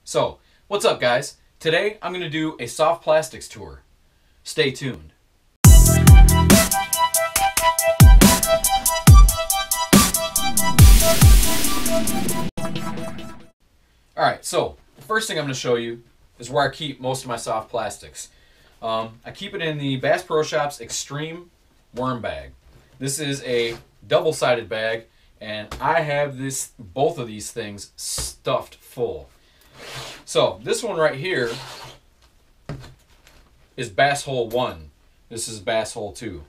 So, what's up guys? Today I'm going to do a soft plastics tour. Stay tuned. Alright, so the first thing I'm going to show you is where I keep most of my soft plastics. I keep it in the Bass Pro Shops Extreme Worm Bag. This is a double-sided bag, and I have both of these things stuffed full. So this one right here is Bass Hole 1. This is Bass Hole 2.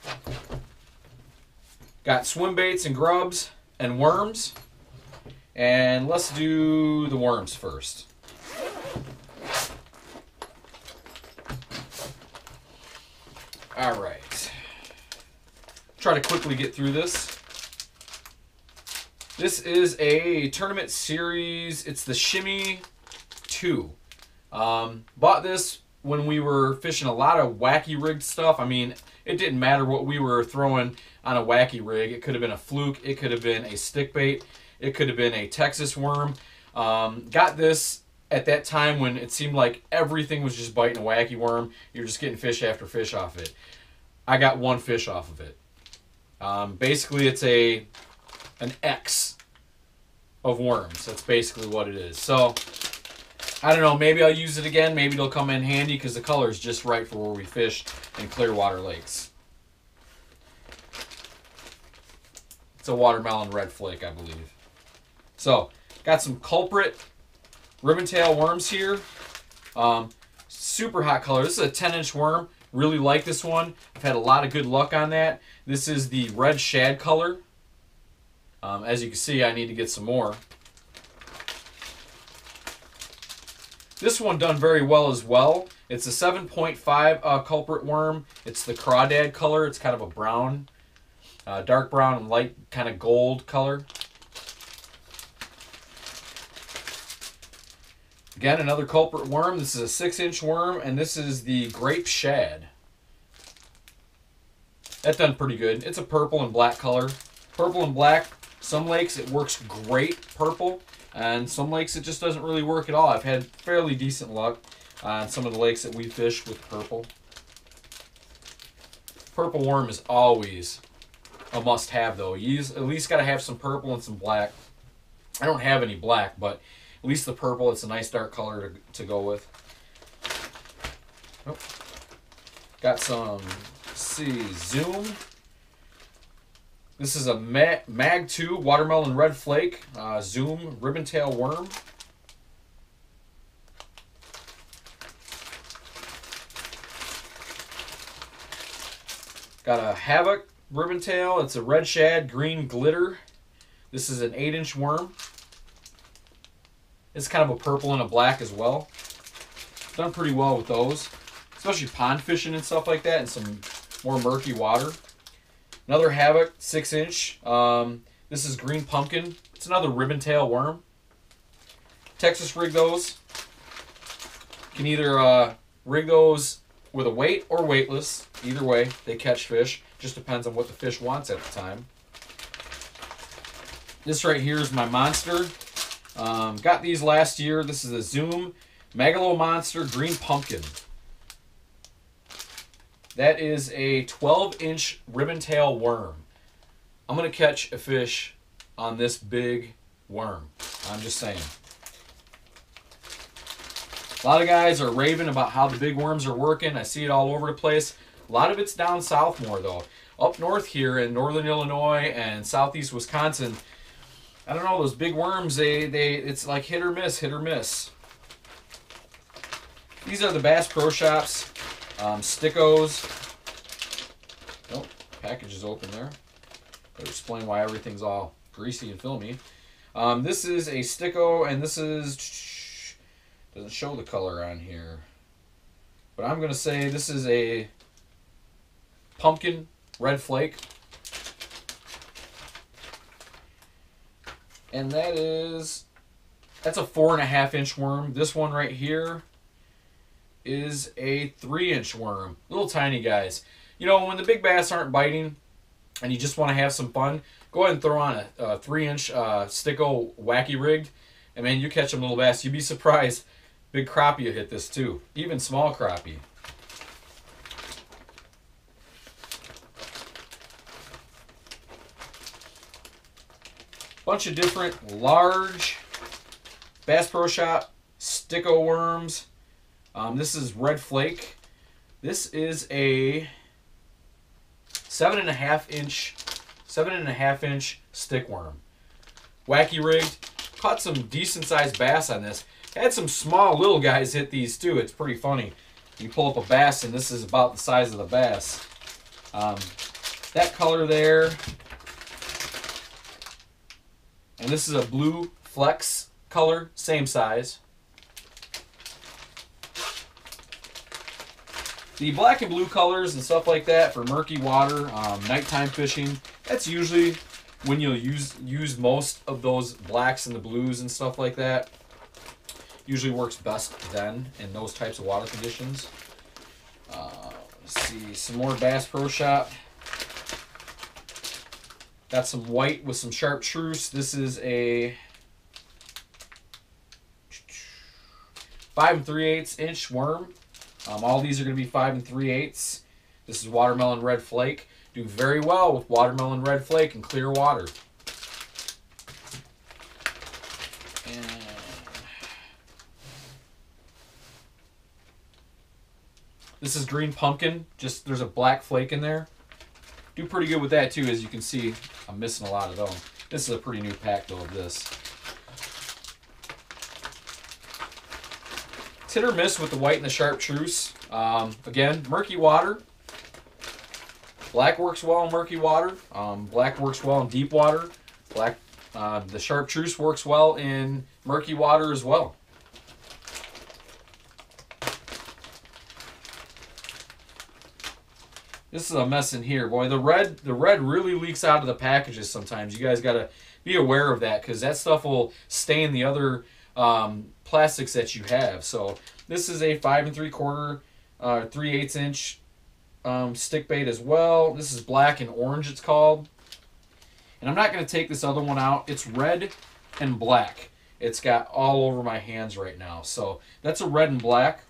Got swim baits and grubs and worms. And let's do the worms first. Alright. Try to quickly get through this. This is a tournament series. It's the Shimmy 2. Bought this when we were fishing a lot of wacky rigged stuff. I mean, it didn't matter what we were throwing on a wacky rig. It could have been a fluke. It could have been a stick bait. It could have been a Texas worm. Got this at that time when it seemed like everything was just biting a wacky worm. You're just getting fish after fish off it. I got one fish off of it. Basically, it's an X of worms. That's basically what it is. So, I don't know. Maybe I'll use it again. Maybe it'll come in handy because the color is just right for where we fish in Clearwater lakes. It's a watermelon red flake, I believe. So, got some culprit ribbon tail worms here. Super hot color. This is a 10-inch worm. Really like this one. I've had a lot of good luck on that. This is the red shad color. As you can see, I need to get some more. This one done very well as well. It's a 7.5 culprit worm. It's the crawdad color. It's kind of a brown, dark brown and light kind of gold color. Again, another culprit worm. This is a 6-inch worm, and this is the grape shad. That done pretty good. It's a purple and black color. Purple and black, some lakes it works great purple, and some lakes it just doesn't really work at all. I've had fairly decent luck on some of the lakes that we fish with purple. Purple worm is always a must-have, though. You at least got to have some purple and some black. I don't have any black, but at least the purple, it's a nice dark color to go with. Oh. Got some, let's see, Zoom. This is a Mag 2 watermelon red flake, Zoom ribbon tail worm. Got a Havoc ribbon tail. It's a red shad green glitter. This is an 8-inch worm. It's kind of a purple and a black as well. Done pretty well with those, especially pond fishing and stuff like that, and some more murky water. Another Havoc 6-inch. This is green pumpkin. It's another ribbon tail worm. Texas rig those. You can either rig those with a weight or weightless. Either way, they catch fish. Just depends on what the fish wants at the time. This right here is my monster. Got these last year. This is a Zoom Megalo Monster Green Pumpkin. That is a 12-inch ribbon tail worm. I'm going to catch a fish on this big worm. I'm just saying. A lot of guys are raving about how the big worms are working. I see it all over the place. A lot of it's down south more, though. Up north here in northern Illinois and southeast Wisconsin, I don't know, those big worms, it's like hit or miss, hit or miss. These are the Bass Pro Shops Stickos. Oh, package is open there. Better explain why everything's all greasy and filmy. This is a Sticko, and this is, doesn't show the color on here, but I'm going to say this is a pumpkin red flake. And that's a 4.5-inch worm. This one right here is a 3-inch worm. Little tiny guys. You know, when the big bass aren't biting and you just want to have some fun, go ahead and throw on a 3-inch Sticko wacky rigged, And man, you catch them little bass, you'd be surprised. Big crappie will hit this too. Even small crappie. Bunch of different large Bass Pro Shop Sticko worms. This is Red Flake. This is a 7.5 inch stick worm. Wacky rigged. Caught some decent sized bass on this. Had some small little guys hit these too. It's pretty funny. You pull up a bass and this is about the size of the bass. That color there. And this is a blue flex color, same size. The black and blue colors and stuff like that for murky water, nighttime fishing, that's usually when you'll use most of those blacks and the blues and stuff like that. Usually works best then in those types of water conditions. Let's see, some more Bass Pro Shop. Got some white with some chartreuse. This is a 5 3/8 inch worm. All these are going to be 5 3/8. This is watermelon red flake. Do very well with watermelon red flake in clear water. And this is green pumpkin. Just there's a black flake in there. Do pretty good with that too, as you can see. I'm missing a lot of them. This is a pretty new pack though of this. It's hit or miss with the white and the chartreuse. Again, murky water. Black works well in murky water. Black works well in deep water. The chartreuse works well in murky water as well. This is a mess in here, boy. The red really leaks out of the packages sometimes. You guys gotta be aware of that because that stuff will stain the other plastics that you have. So this is a 5 3/4, 3/8 inch stick bait as well. This is black and orange, it's called. And I'm not going to take this other one out. It's red and black. It's got all over my hands right now. So that's a red and black.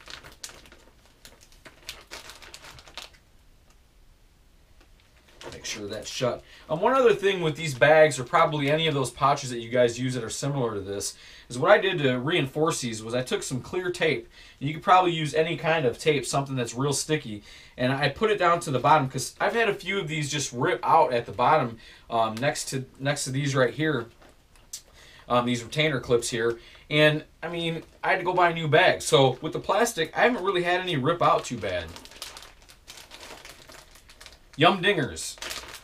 Make sure that's shut. One other thing with these bags, or probably any of those pouches that you guys use that are similar to this, is what I did to reinforce these was I took some clear tape. You could probably use any kind of tape, something that's real sticky, and I put it down to the bottom because I've had a few of these just rip out at the bottom next to these right here, these retainer clips here. And I mean, I had to go buy a new bag. So with the plastic, I haven't really had any rip out too bad. Yum Dingers.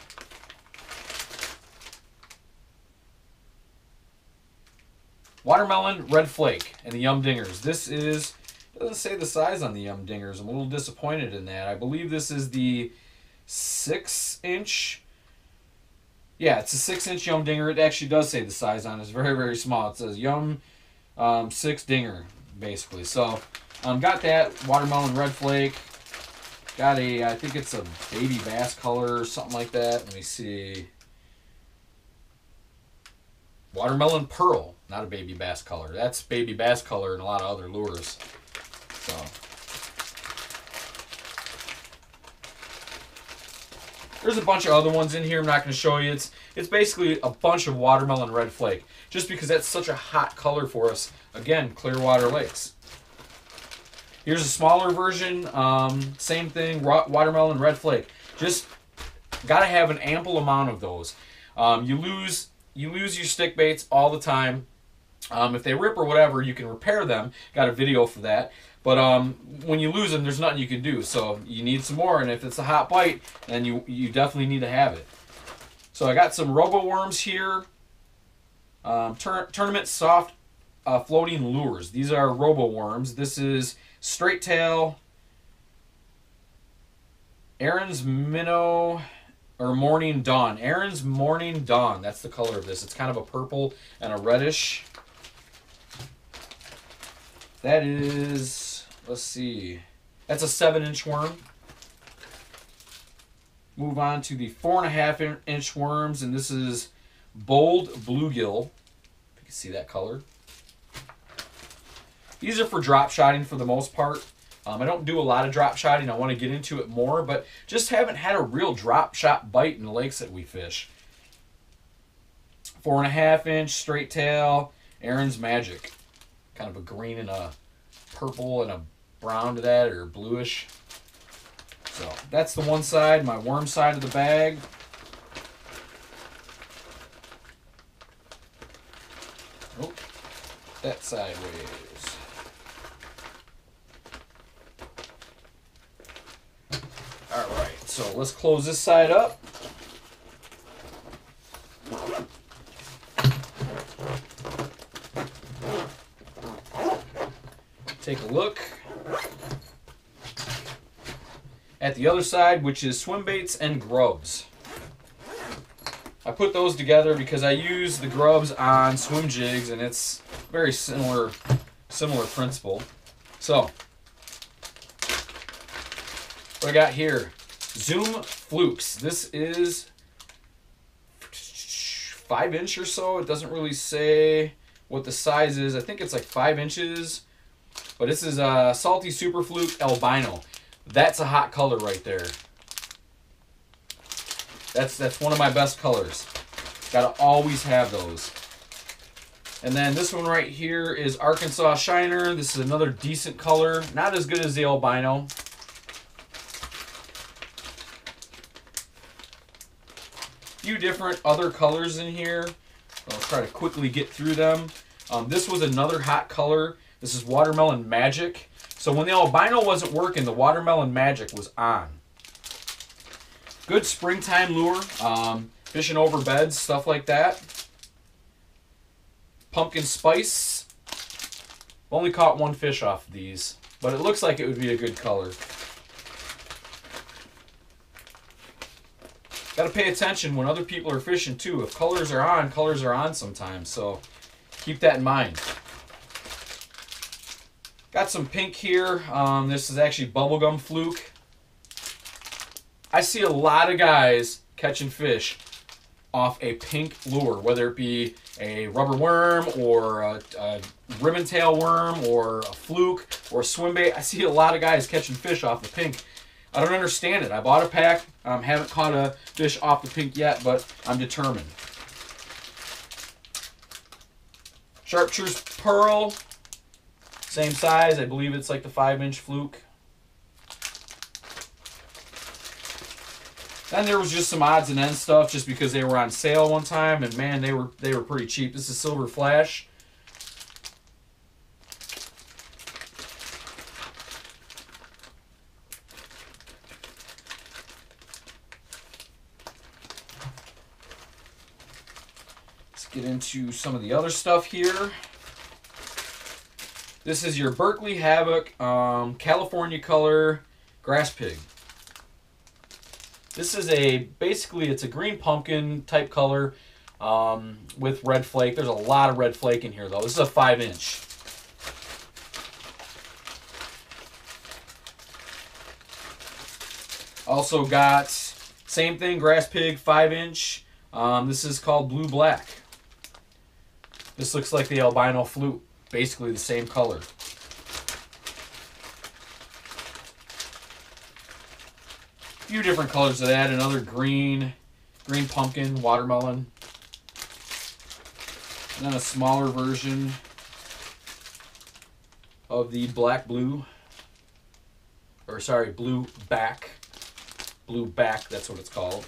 Watermelon Red Flake and the Yum Dingers. This is, doesn't say the size on the Yum Dingers. I'm a little disappointed in that. I believe this is the 6 inch. Yeah, it's a 6 inch Yum Dinger. It actually does say the size on it. It's very, very small. It says Yum 6 Dinger, basically. So, got that Watermelon Red Flake. Got a, I think it's a baby bass color or something like that. Let me see. Watermelon Pearl, not a baby bass color. That's baby bass color and a lot of other lures. So. There's a bunch of other ones in here I'm not going to show you. It's basically a bunch of Watermelon Red Flake. Just because that's such a hot color for us. Again, Clearwater Lakes. Here's a smaller version, same thing, Watermelon Red Flake. Just gotta have an ample amount of those. You lose your stick baits all the time. If they rip or whatever, you can repair them. Got a video for that. But when you lose them, there's nothing you can do. So you need some more, and if it's a hot bite, then you definitely need to have it. So I got some Robo Worms here. Tournament Soft Floating Lures. These are Robo Worms. This is Straight Tail, Aaron's Minnow, or Morning Dawn. Aaron's Morning Dawn. That's the color of this. It's kind of a purple and a reddish. That is, let's see, that's a 7 inch worm. Move on to the 4.5 inch worms, and this is Bold Bluegill. If you can see that color. These are for drop shotting for the most part. I don't do a lot of drop shotting. I want to get into it more, but just haven't had a real drop shot bite in the lakes that we fish. 4.5 inch straight tail, Aaron's Magic. Kind of a green and a purple and a brown to that, or bluish. So that's the one side, my worm side of the bag. Oh, that sideways. Alright, so let's close this side up. Take a look at the other side, which is swim baits and grubs. I put those together because I use the grubs on swim jigs, and it's very similar principle. So, what I got here, Zoom Flukes. This is 5 inch or so. It doesn't really say what the size is. I think it's like 5 inches. But this is a Salty Super Fluke Albino. That's a hot color right there. That's one of my best colors. Gotta always have those. And then this one right here is Arkansas Shiner. This is another decent color. Not as good as the albino. Few different other colors in here. I'll try to quickly get through them. This was another hot color. This is Watermelon Magic. So when the albino wasn't working, the Watermelon Magic was on. Good springtime lure. Fishing over beds, stuff like that. Pumpkin Spice. Only caught one fish off of these, but it looks like it would be a good color. Got to pay attention when other people are fishing too. If colors are on sometimes. So keep that in mind. Got some pink here. This is actually Bubblegum Fluke. I see a lot of guys catching fish off a pink lure, whether it be a rubber worm or a ribbon tail worm or a fluke or a swim bait. I see a lot of guys catching fish off the pink. I don't understand it. I bought a pack. Haven't caught a fish off the pink yet, but I'm determined. Chartreuse Pearl. Same size. I believe it's like the 5 inch fluke. Then there was just some odds and ends stuff just because they were on sale one time, and man, they were pretty cheap. This is Silver Flash. Let's get into some of the other stuff here. This is your Berkley Havoc California Color Grass Pig. This is basically it's a green pumpkin type color with red flake. There's a lot of red flake in here though. This is a 5 inch. Also got same thing, Grass Pig 5 inch. This is called Blue Black. This looks like the albino flute. Basically the same color. Few different colors of that. Another green pumpkin, watermelon. And then a smaller version of the blue. Or sorry, blue back. Blue back, that's what it's called.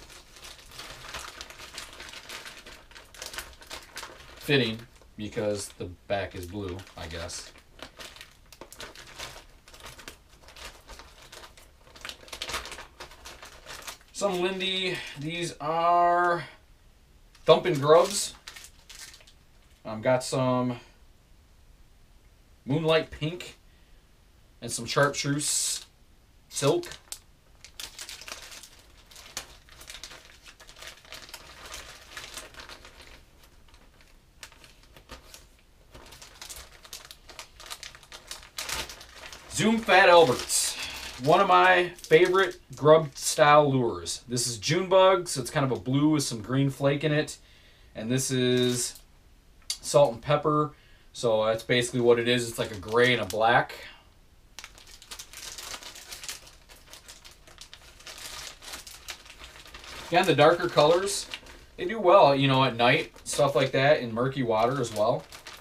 Fitting, because the back is blue, I guess. Some Lindy. These are Thumpin' Grubs. Got some Moonlight Pink and some Chartreuse Silk. Zoom Fat Alberts, one of my favorite grub style lures. This is Junebug, so it's kind of a blue with some green flake in it. And this is Salt and Pepper. So that's basically what it is. It's like a gray and a black. Again, the darker colors, they do well, you know, at night, stuff like that, in murky water as well.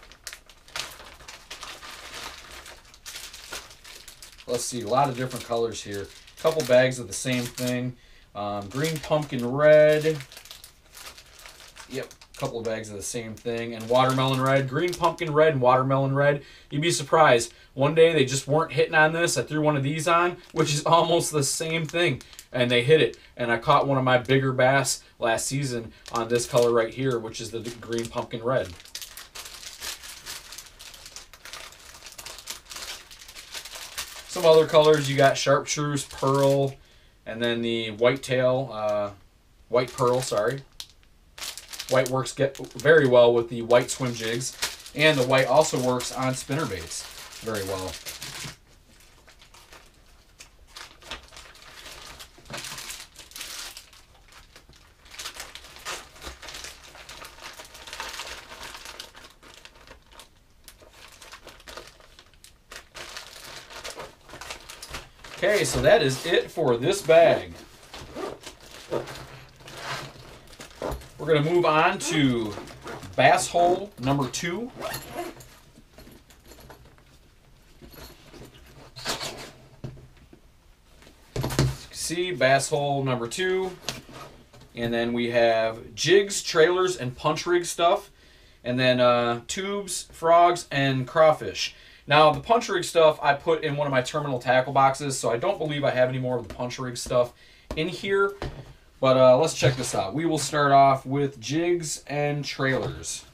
Let's see, a lot of different colors here. A couple bags of the same thing. Green pumpkin red. Yep, a couple of bags of the same thing. And watermelon red. Green pumpkin red and watermelon red. You'd be surprised. One day they just weren't hitting on this. I threw one of these on, which is almost the same thing. And they hit it. And I caught one of my bigger bass last season on this color right here, which is the green pumpkin red. Some other colors, you got chartreuse, pearl, and then the whitetail, white pearl, sorry. White works very well with the white swim jigs, and the white also works on spinner baits very well. Okay, so that is it for this bag. We're going to move on to bass hole number 2. See, bass hole number 2. And then we have jigs, trailers, and punch rig stuff. And then tubes, frogs, and crawfish. Now, the punch rig stuff I put in one of my terminal tackle boxes, so I don't believe I have any more of the punch rig stuff in here. But let's check this out. We will start off with jigs and trailers.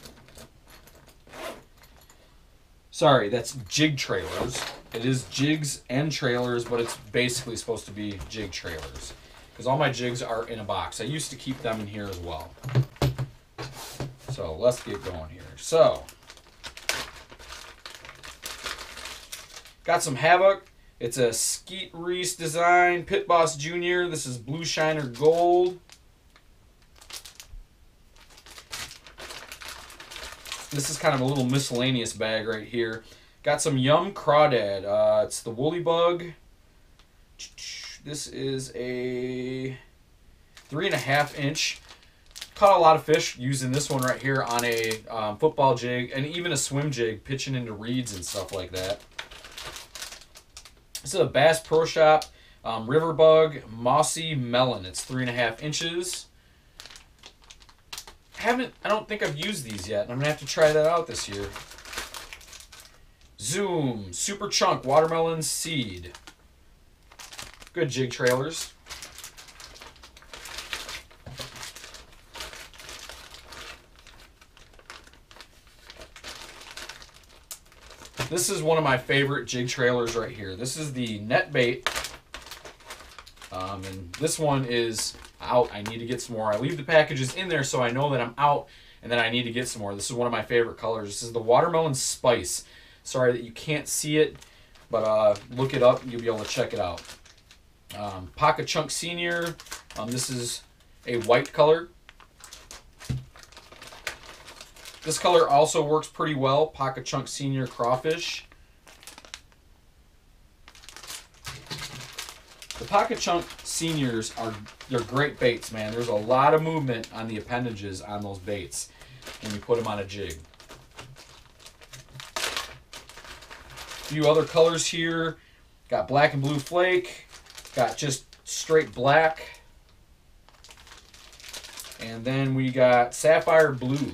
Sorry, that's jig trailers. It is jigs and trailers, but it's basically supposed to be jig trailers. Because all my jigs are in a box. I used to keep them in here as well. So let's get going here. So, got some Havoc. It's a Skeet Reese design, Pit Boss Jr. This is Blue Shiner Gold. This is kind of a little miscellaneous bag right here. Got some Yum Crawdad. It's the Woolly Bug. This is a 3.5 inch. Caught a lot of fish using this one right here on a football jig and even a swim jig, pitching into reeds and stuff like that. This is a Bass Pro Shop River Bug Mossy Melon. It's 3.5 inches. I don't think I've used these yet. I'm gonna have to try that out this year. Zoom Super Chunk Watermelon Seed. Good jig trailers. This is one of my favorite jig trailers right here. This is the Net Bait. And this one is out. I need to get some more. I leave the packages in there so I know that I'm out and then I need to get some more. This is one of my favorite colors. This is the Watermelon Spice. Sorry that you can't see it, but look it up and you'll be able to check it out. Pocket Chunk Senior. This is a white color. This color also works pretty well. Pocket Chunk Senior Crawfish. The Pocket Chunk Seniors they're great baits, man. There's a lot of movement on the appendages on those baits when you put them on a jig. A few other colors here. Got black and blue flake. Got just straight black. And then we got sapphire blue.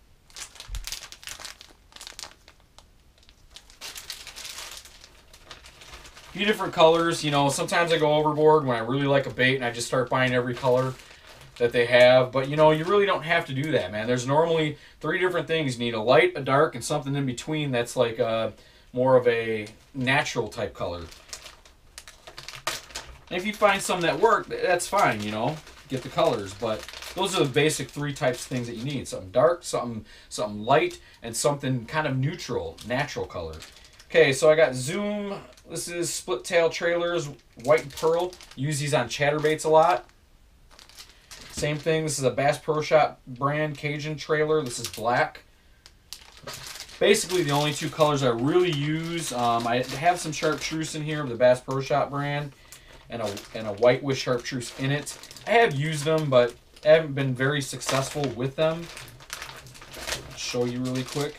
Few different colors. You know, sometimes I go overboard when I really like a bait and I just start buying every color that they have. But, you know, you really don't have to do that, man. There's normally 3 different things. You need a light, a dark, and something in between that's like more of a natural type color. And if you find some that work, that's fine, you know. Get the colors. But those are the basic 3 types of things that you need. Something dark, something light, and something kind of neutral, natural color. Okay, so I got Zoom. This is Split Tail Trailers, white and pearl. Use these on chatterbaits a lot. Same thing, this is a Bass Pro Shop brand Cajun trailer. This is black. basically the only two colors I really use. I have some chartreuse in here of the Bass Pro Shop brand, and a white with chartreuse in it. I have used them, but I haven't been very successful with them. I'll show you really quick.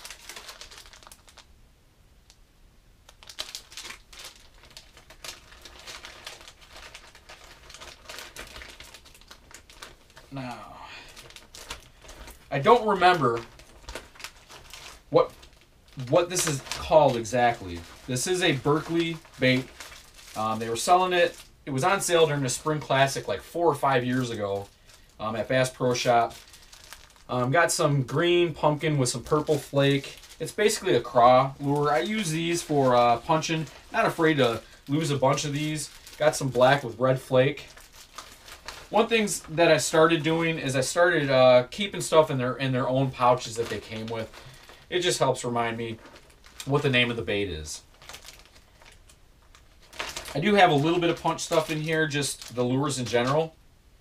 Now, I don't remember what this is called exactly. This is a Berkley bait. They were selling it. It was on sale during the Spring Classic like 4 or 5 years ago at Bass Pro Shop. Got some green pumpkin with some purple flake. It's basically a craw lure. I use these for punching. Not afraid to lose a bunch of these. Got some black with red flake. One thing that I started doing is I started keeping stuff in their own pouches that they came with. It just helps remind me what the name of the bait is. I do have a little bit of punch stuff in here, just the lures in general.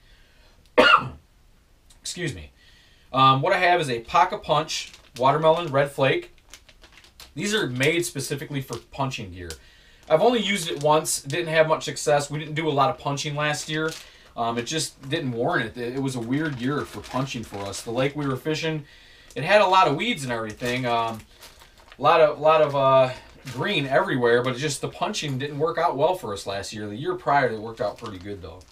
Excuse me. What I have is a Pocket Punch Watermelon Red Flake. These are made specifically for punching gear. I've only used it once, didn't have much success. We didn't do a lot of punching last year. It just didn't warrant it. It was a weird year for punching for us. The lake we were fishing, it had a lot of weeds and everything. A lot of green everywhere, but just the punching didn't work out well for us last year. The year prior, it worked out pretty good though.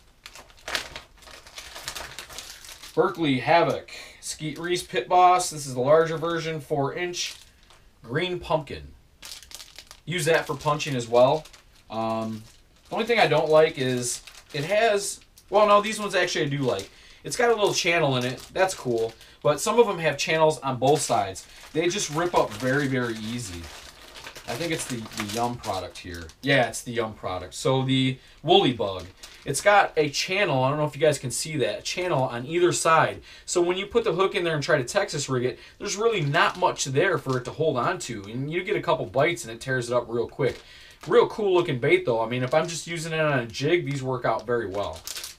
Berkley Havoc Skeet Reese Pit Boss. This is the larger version, 4-inch green pumpkin. Use that for punching as well. The only thing I don't like is it has, well, no, these ones actually I do like. It's got a little channel in it. That's cool. But some of them have channels on both sides. They just rip up very, very easy. I think it's the Yum product here. Yeah, it's the Yum product. So the Woolly Bug. It's got a channel. I don't know if you guys can see that. A channel on either side. So when you put the hook in there and try to Texas rig it, there's really not much there for it to hold on to. And you get a couple bites and it tears it up real quick. Real cool looking bait though. I mean, if I'm just using it on a jig, these work out very well.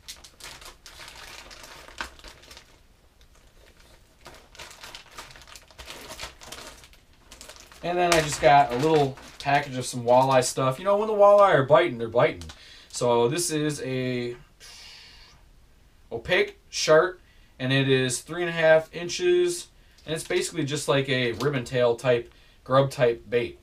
And then I just got a little package of some walleye stuff. You know, when the walleye are biting, they're biting. So this is a opaque shark, and it is 3.5 inches, and it's basically just like a ribbon tail type, grub type bait.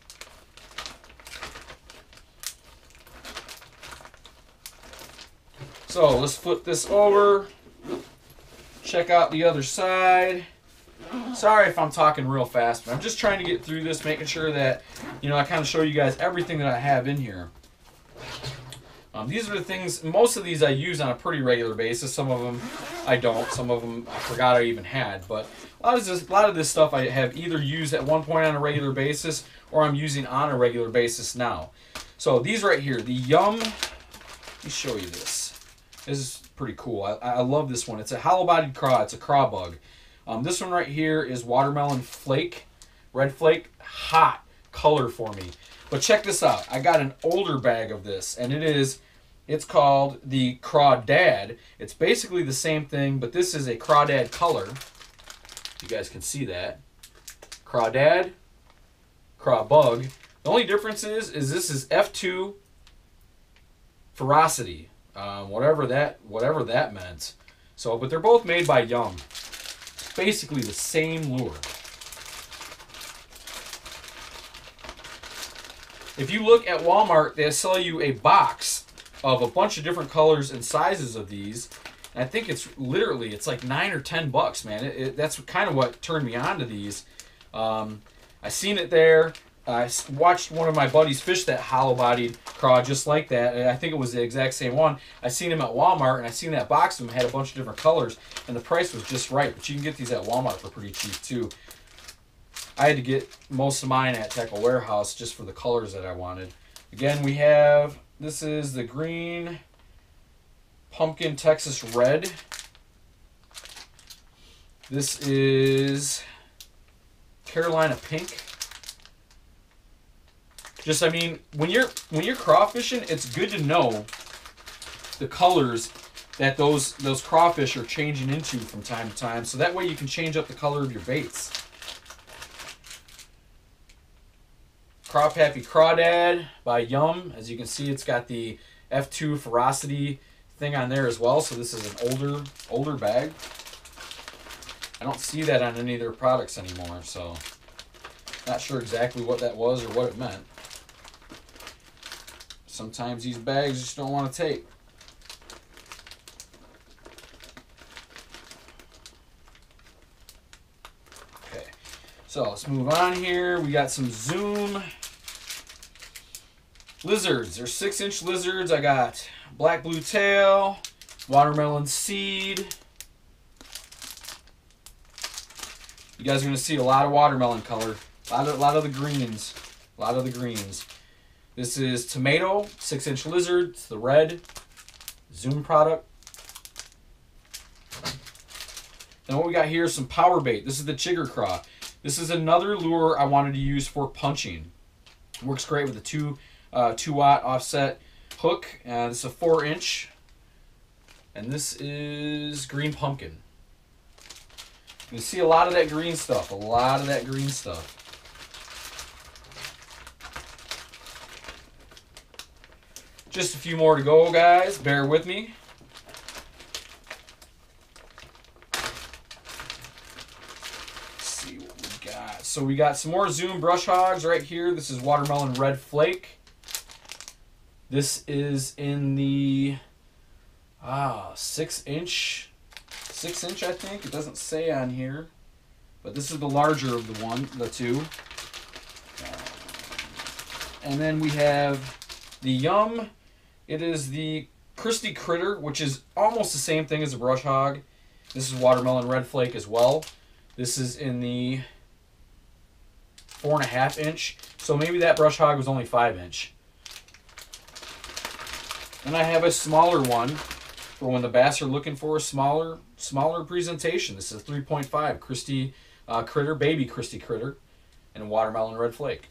So let's flip this over, check out the other side. Sorry if I'm talking real fast, but I'm just trying to get through this, making sure that, you know, I kind of show you guys everything that I have in here. These are the things, most of these I use on a pretty regular basis. Some of them I don't. Some of them I forgot I even had. But a lot of this stuff I have either used at one point on a regular basis or I'm using on a regular basis now. So these right here, the Yum, let me show you this. This is pretty cool. I love this one. It's a hollow-bodied craw. It's a craw bug. This one right here is Watermelon Flake, Red Flake. Hot color for me. But check this out. I got an older bag of this, and it's called the Crawdad. It's basically the same thing, but this is a Crawdad color. You guys can see that. Crawdad, Crawbug. The only difference is this is F2 Ferocity, whatever that meant. So, but they're both made by Yum. It's basically the same lure. If you look at Walmart, they sell you a box of a bunch of different colors and sizes of these. And I think it's literally, it's like $9 or $10, man. That's kind of what turned me on to these. I seen it there. I watched one of my buddies fish that hollow-bodied craw just like that, and I think it was the exact same one. I seen him at Walmart, and I seen that box of them had a bunch of different colors, and the price was just right. But you can get these at Walmart for pretty cheap too. I had to get most of mine at Tackle Warehouse just for the colors that I wanted. Again, we have, this is the green pumpkin Texas red. This is Carolina pink. Just, I mean, when you're crawfishing, it's good to know the colors that those crawfish are changing into from time to time, so that way you can change up the color of your baits. Crop Happy Crawdad by Yum. As you can see, it's got the F2 Ferocity thing on there as well. So this is an older bag. I don't see that on any of their products anymore, so not sure exactly what that was or what it meant. Sometimes these bags just don't want to take. Okay, so let's move on here. We got some Zoom lizards. They're 6-inch lizards. I got black blue tail, watermelon seed. You guys are going to see a lot of watermelon color. A lot of the greens. A lot of the greens. This is tomato, 6-inch lizard. It's the red Zoom product. Then what we got here is some power bait. This is the Chigger Craw. This is another lure I wanted to use for punching. Works great with a 2-watt offset hook. This is a 4-inch. And this is green pumpkin. You see a lot of that green stuff. A lot of that green stuff. Just a few more to go, guys. Bear with me. Let's see what we got. So we got some more Zoom Brush Hogs right here. This is Watermelon Red Flake. This is in the 6-inch. 6-inch, I think. It doesn't say on here. But this is the larger of the two. And then we have the Yum. It is the Christy Critter, which is almost the same thing as a Brush Hog. This is Watermelon Red Flake as well. This is in the 4.5-inch. So maybe that Brush Hog was only 5-inch. Then I have a smaller one for when the bass are looking for a smaller presentation. This is 3.5 Christy Critter, baby Christy Critter, and Watermelon Red Flake.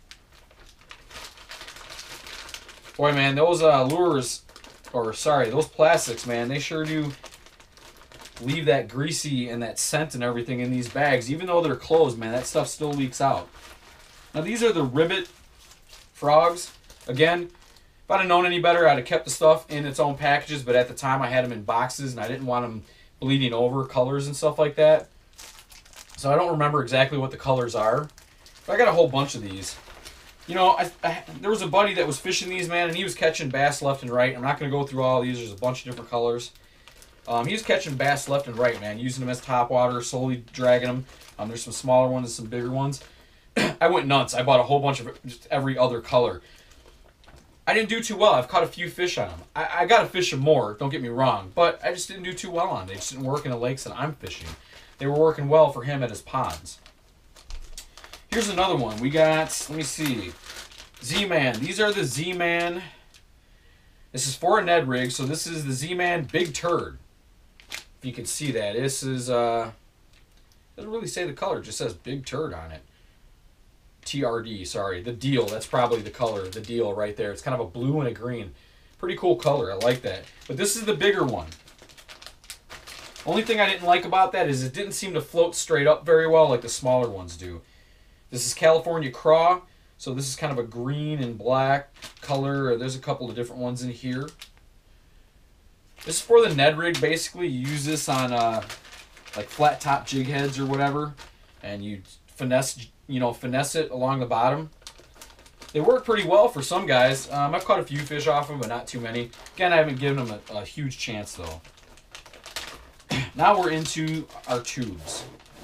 Boy, man, those those plastics, man, they sure do leave that greasy and that scent and everything in these bags. Even though they're closed, man, that stuff still leaks out. Now, these are the Ribbit frogs. Again, if I'd have known any better, I'd have kept the stuff in its own packages, but at the time I had them in boxes and I didn't want them bleeding over colors and stuff like that. So I don't remember exactly what the colors are, but I got a whole bunch of these. You know, there was a buddy that was fishing these, man, and he was catching bass left and right. I'm not going to go through all these. There's a bunch of different colors. He was catching bass left and right, man, using them as topwater, slowly dragging them. There's some smaller ones and some bigger ones. I went nuts. I bought a whole bunch of just every other color. I didn't do too well. I've caught a few fish on them. I got to fish them more, don't get me wrong, but I just didn't do too well on them. They just didn't work in the lakes that I'm fishing. They were working well for him at his ponds. Here's another one. We got, let me see, Z-Man. These are the Z-Man. This is for a Ned rig, so this is the Z-Man Big Turd. If you can see that. This is, doesn't really say the color. It just says Big Turd on it. TRD, sorry. The deal, that's probably the color, the deal right there. It's kind of a blue and a green. Pretty cool color. I like that. But this is the bigger one. Only thing I didn't like about that is it didn't seem to float straight up very well like the smaller ones do. This is California Craw. So this is kind of a green and black color. There's a couple of different ones in here. This is for the Ned rig. Basically, you use this on like flat top jig heads or whatever, and you finesse it along the bottom. They work pretty well for some guys. I've caught a few fish off them, but not too many. Again, I haven't given them a huge chance though. Now we're into our tubes.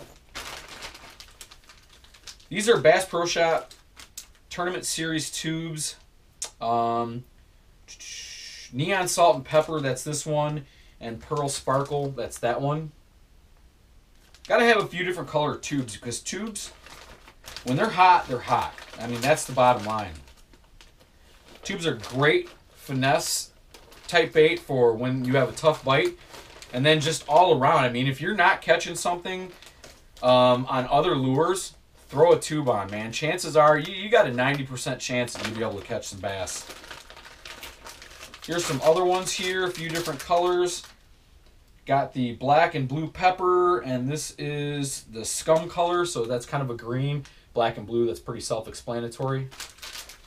These are Bass Pro Shop Tournament Series tubes. Neon Salt and Pepper, that's this one. And Pearl Sparkle, that's that one. Gotta have a few different color tubes, because tubes, when they're hot, they're hot. I mean, that's the bottom line. Tubes are great finesse type bait for when you have a tough bite. And then just all around, I mean, if you're not catching something on other lures, throw a tube on, man. Chances are you got a 90% chance that you'll be able to catch some bass. Here's some other ones here, a few different colors. Got the black and blue pepper, and this is the scum color, so that's kind of a green. Black and blue, that's pretty self-explanatory.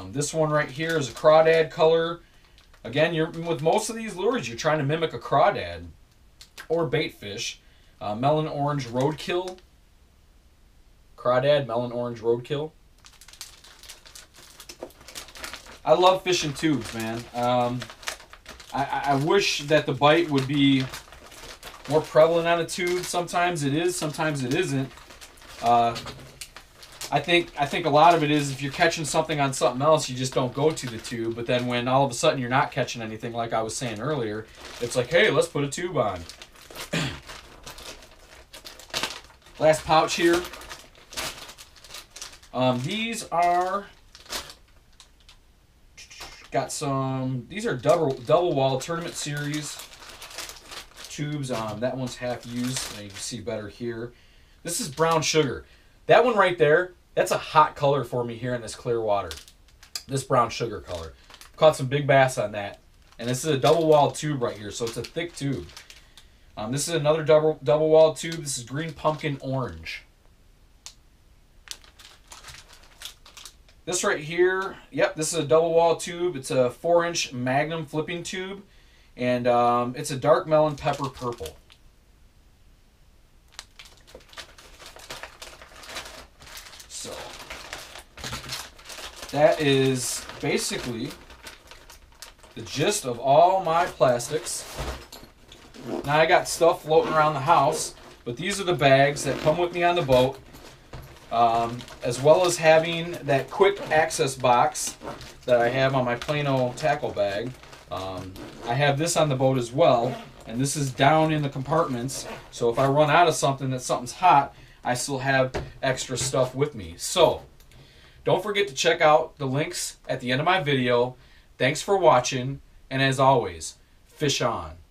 This one right here is a crawdad color. Again, with most of these lures, you're trying to mimic a crawdad or bait fish. Melon orange roadkill. Crawdad, melon orange roadkill. I love fishing tubes, man. I wish that the bite would be more prevalent on a tube. Sometimes it is, sometimes it isn't. I think a lot of it is if you're catching something on something else, you just don't go to the tube. But then when all of a sudden you're not catching anything, like I was saying earlier, it's like, hey, let's put a tube on. Last pouch here. These are these are double wall tournament series tubes. That one's half used. You can see better here. This is brown sugar. That one right there, that's a hot color for me here in this clear water. This brown sugar color. Caught some big bass on that. And this is a double wall tube right here, so it's a thick tube. This is another double wall tube. This is green pumpkin orange. This right here, yep, this is a double wall tube. It's a 4-inch Magnum flipping tube. And it's a dark melon pepper purple. So, that is basically the gist of all my plastics. Now I got stuff floating around the house, but these are the bags that come with me on the boat. As well as having that quick access box that I have on my Plano tackle bag. I have this on the boat as well, and this is down in the compartments, so if I run out of something's hot, I still have extra stuff with me. So, don't forget to check out the links at the end of my video. Thanks for watching, and as always, fish on.